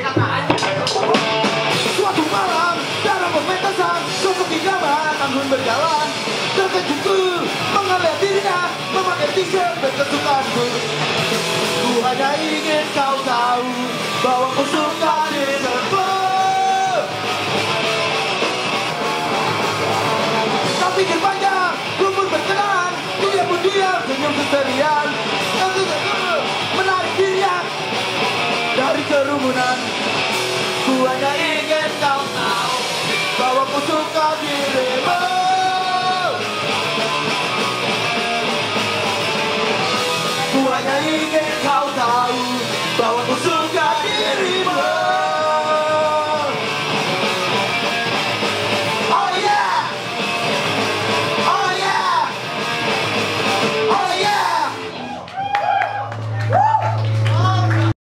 Suatu malam dalam pementasan sosok idaman anggun berjalan. Terkejutku melihat dirinya memakai t-shirt berkesukaanku. Ku hanya ingin kau tahu bahwa ku suka denganmu. Tak pikir panjang, ku pun berkenan. Dia pun diam, senyum keserian. Menarik dirinya dari kerumunan.